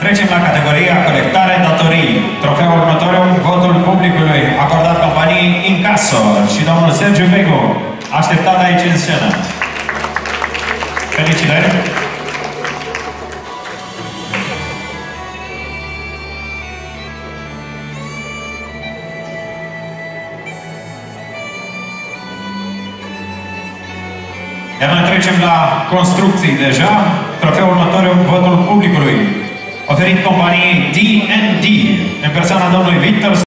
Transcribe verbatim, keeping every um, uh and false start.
Trecem la categoria colectare datorii. Trofeul următorul, votul publicului acordat companiei Incasso și domnul Sergiu Begu, așteptat aici în scenă. Felicitări! Iar noi trecem la construcții deja. Trofeul următorul, votul publicului, oferit companiei D and D, în persoana domnului Victor